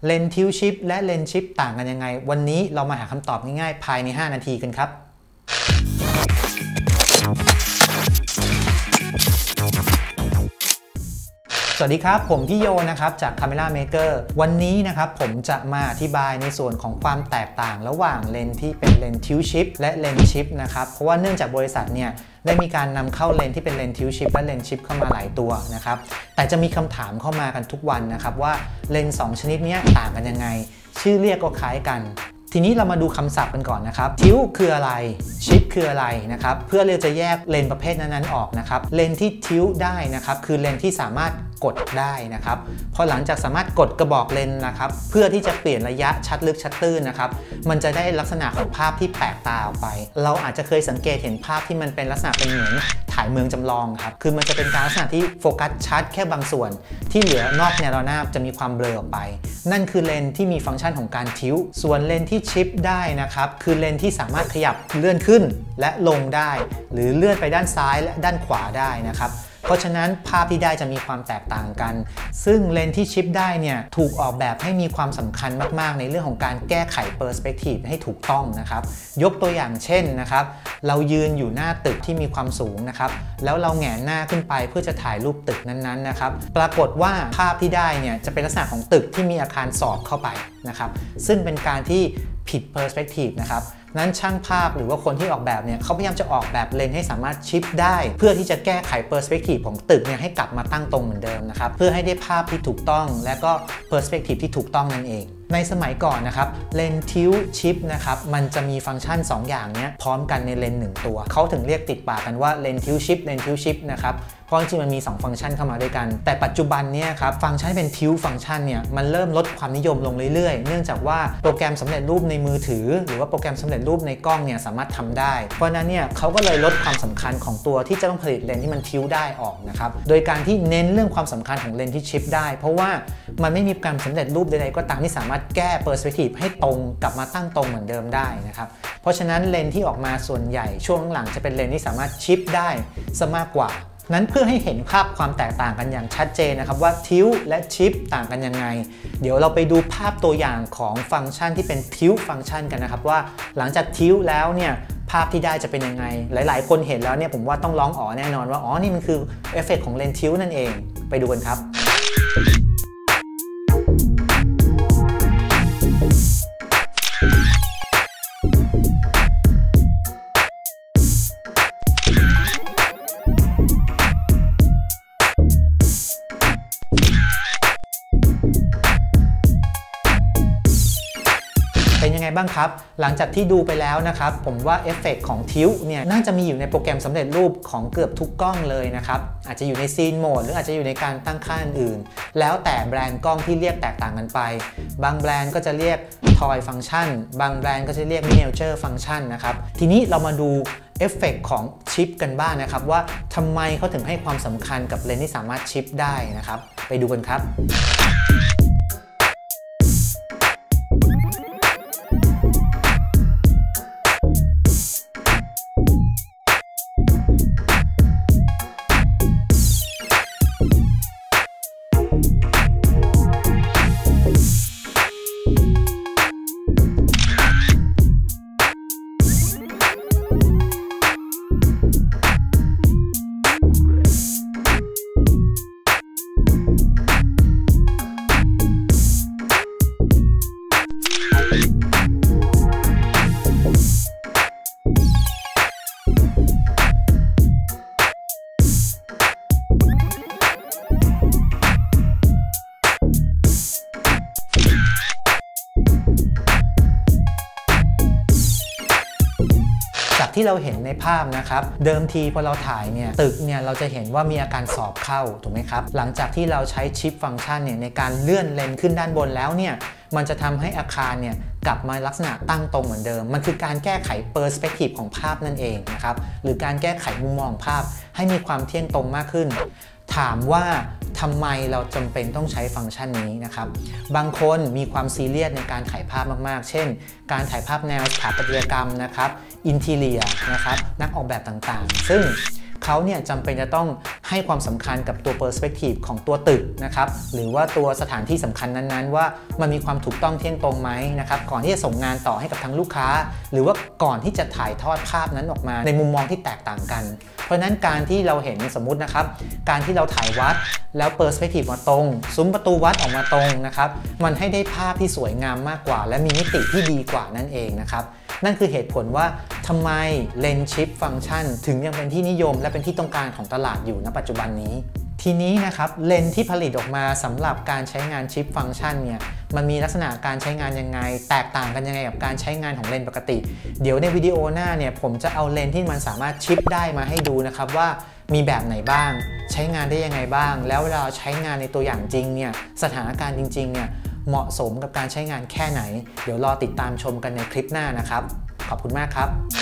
เลนส์ทิลชิปและเลนส์ชิปต่างกันยังไงวันนี้เรามาหาคำตอบง่ายๆภายใน5 นาทีกันครับสวัสดีครับผมพี่โยนะครับจาก Camera Maker วันนี้นะครับผมจะมาอธิบายในส่วนของความแตกต่างระหว่างเลนส์ที่เป็นเลนส์ทิลชิปและเลนส์ชิปนะครับเพราะว่าเนื่องจากบริษัทเนี่ยได้มีการนำเข้าเลนส์ที่เป็นเลนส์ทิลชิปและเลนส์ชิปเข้ามาหลายตัวนะครับแต่จะมีคำถามเข้ามากันทุกวันนะครับว่าเลนส์2ชนิดนี้ต่างกันยังไงชื่อเรียกก็คล้ายกันทีนี้เรามาดูคำศัพท์กันก่อนนะครับทิลคืออะไรชิปคืออะไรนะครับเพื่อเราจะแยกเลนส์ประเภทนั้นๆออกนะครับเลนส์ที่ทิลได้นะครับคือเลนส์ที่สามารถกดได้นะครับพอหลังจากสามารถกดกระบอกเลนส์นะครับเพื่อที่จะเปลี่ยนระยะชัดลึกชัดตื้นนะครับมันจะได้ลักษณะของภาพที่แปลกตาออกไปเราอาจจะเคยสังเกตเห็นภาพที่มันเป็นลักษณะเป็นเหมือนถ่ายเมืองจำลองครับคือมันจะเป็นการลักษณะที่โฟกัสชัดแค่บางส่วนที่เหลือนอกแนวระนาบจะมีความเบลอออกไปนั่นคือเลนส์ที่มีฟังก์ชันของการทิลส่วนเลนส์ที่ชิปได้นะครับคือเลนส์ที่สามารถขยับเลื่อนขึ้นและลงได้หรือเลื่อนไปด้านซ้ายและด้านขวาได้นะครับเพราะฉะนั้นภาพที่ได้จะมีความแตกต่างกันซึ่งเลนส์ที่ชิปได้เนี่ยถูกออกแบบให้มีความสำคัญมากๆในเรื่องของการแก้ไขเปอร์สเปกทีฟให้ถูกต้องนะครับยกตัวอย่างเช่นนะครับเรายืนอยู่หน้าตึกที่มีความสูงนะครับแล้วเราแหงนหน้าขึ้นไปเพื่อจะถ่ายรูปตึกนั้นๆนะครับปรากฏว่าภาพที่ได้เนี่ยจะเป็นลักษณะของตึกที่มีอาคารสอดเข้าไปนะครับซึ่งเป็นการที่ผิดเปอร์สเปกทีฟนะครับนั้นช่างภาพหรือว่าคนที่ออกแบบเนี่ยเขาพยายามจะออกแบบเลนส์ให้สามารถชิปได้เพื่อที่จะแก้ไขเปอร์สเปกทีฟของตึกเนี่ยให้กลับมาตั้งตรงเหมือนเดิมนะครับเพื่อให้ได้ภาพที่ถูกต้องและก็เปอร์สเปกทีฟที่ถูกต้องนั่นเองในสมัยก่อนนะครับเลนส์ทิลชิปนะครับมันจะมีฟังก์ชัน2อย่างนี้พร้อมกันในเลนส์1ตัวเขาถึงเรียกติดปากกันว่าเลนส์ทิลชิปเลนส์ทิลชิปนะครับเพราะจริงๆมันมี2ฟังก์ชันเข้ามาด้วยกันแต่ปัจจุบันเนี่ยครับฟังก์ชันเป็นทิลฟังก์ชันเนี่ยมันเริ่มลดความนิยมลงเรื่อยๆเนื่องจากว่าโปรแกรมสำเร็จรูปในมือถือหรือว่าโปรแกรมสำเร็จรูปในกล้องเนี่ยสามารถทำได้เพราะนั้นเนี่ยเขาก็เลยลดความสำคัญของตัวที่จะต้องผลิตเลนส์ที่มันทิลได้ออกนะครับโดยการที่เน้นเรื่องความสำคัญของเลนส์ที่ชิปได้เพราะว่ามันไม่มีการสำเร็จรูปใดๆก็ตามที่สามารถแก้เปอร์สเปกทีฟให้ตรงกลับมาตั้งตรงเหมือนเดิมได้นะครับเพราะฉะนั้นเลนส์ที่ออกมาส่วนใหญ่ช่วงหลังจะเป็นเลนส์ที่สามารถชิปได้ซะมากกว่านั้นเพื่อให้เห็นภาพความแตกต่างกันอย่างชัดเจนนะครับว่าทิลและชิปต่างกันยังไงเดี๋ยวเราไปดูภาพตัวอย่างของฟังก์ชันที่เป็นทิลฟังก์ชันกันนะครับว่าหลังจากทิลแล้วเนี่ยภาพที่ได้จะเป็นยังไงหลายๆคนเห็นแล้วเนี่ยผมว่าต้องร้องอ๋อแน่นอนว่าอ๋อนี่มันคือเอฟเฟกต์ของเลนส์ทิลนั่นเองไปดูกันครับเป็นยังไงบ้างครับหลังจากที่ดูไปแล้วนะครับผมว่าเอฟเฟกต์ของทิลเนี่ยน่าจะมีอยู่ในโปรแกรมสำเร็จรูปของเกือบทุกกล้องเลยนะครับอาจจะอยู่ในซีนโหมดหรืออาจจะอยู่ในการตั้งค่าอื่นๆแล้วแต่แบรนด์กล้องที่เรียกแตกต่างกันไปบางแบรนด์ก็จะเรียกทอยฟังก์ชันบางแบรนด์ก็จะเรียกมินิเจอร์ฟังก์ชันนะครับทีนี้เรามาดูเอฟเฟกต์ของชิปกันบ้างนะครับว่าทำไมเขาถึงให้ความสำคัญกับเลนส์ที่สามารถชิปได้นะครับไปดูกันครับที่เราเห็นในภาพนะครับเดิมทีพอเราถ่ายเนี่ยตึกเนี่ยเราจะเห็นว่ามีอาการสอบเข้าถูกไหมครับหลังจากที่เราใช้ชิปฟังก์ชันเนี่ยในการเลื่อนเลนขึ้นด้านบนแล้วเนี่ยมันจะทำให้อาคารเนี่ยกลับมาลักษณะตั้งตรงเหมือนเดิมมันคือการแก้ไขเปอร์สเปกทีฟของภาพนั่นเองนะครับหรือการแก้ไขมุมมองภาพให้มีความเที่ยงตรงมากขึ้นถามว่าทำไมเราจำเป็นต้องใช้ฟังก์ชันนี้นะครับบางคนมีความซีเรียสในการถ่ายภาพมากๆเช่นการถ่ายภาพแนวสถาปัตยกรรมนะครับอินทีเรียนะครับนักออกแบบต่างๆซึ่งเขาเนี่ยจำเป็นจะต้องให้ความสำคัญกับตัว perspective ของตัวตึกนะครับหรือว่าตัวสถานที่สำคัญนั้นๆว่ามันมีความถูกต้องเที่ยงตรงไหมนะครับก่อนที่จะส่งงานต่อให้กับทางลูกค้าหรือว่าก่อนที่จะถ่ายทอดภาพนั้นออกมาในมุมมองที่แตกต่างกันเพราะฉะนั้นการที่เราเห็นสมมุตินะครับการที่เราถ่ายวัดแล้ว perspective มาตรงซุ้มประตูวัดออกมาตรงนะครับมันให้ได้ภาพที่สวยงามมากกว่าและมีมิติที่ดีกว่านั่นเองนะครับนั่นคือเหตุผลว่าทำไมเลนส์ชิปฟังก์ชันถึงยังเป็นที่นิยมและเป็นที่ต้องการของตลาดอยู่ณปัจจุบันนี้ทีนี้นะครับเลนส์ที่ผลิตออกมาสำหรับการใช้งานชิปฟังก์ชันเนี่ยมันมีลักษณะการใช้งานยังไงแตกต่างกันยังไงกับการใช้งานของเลนส์ปกติเดี๋ยวในวิดีโอหน้าเนี่ยผมจะเอาเลนส์ที่มันสามารถชิปได้มาให้ดูนะครับว่ามีแบบไหนบ้างใช้งานได้ยังไงบ้างแล้วเวลาใช้งานในตัวอย่างจริงเนี่ยสถานการณ์จริงๆเนี่ยเหมาะสมกับการใช้งานแค่ไหนเดี๋ยวรอติดตามชมกันในคลิปหน้านะครับขอบคุณมากครับ